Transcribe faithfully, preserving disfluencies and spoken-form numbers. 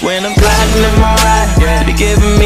When I'm plotting in my ride, yeah. Be giving